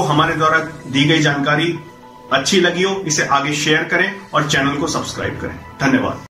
हमारे द्वारा दी गई जानकारी अच्छी लगी हो, इसे आगे शेयर करें और चैनल को सब्सक्राइब करें। धन्यवाद।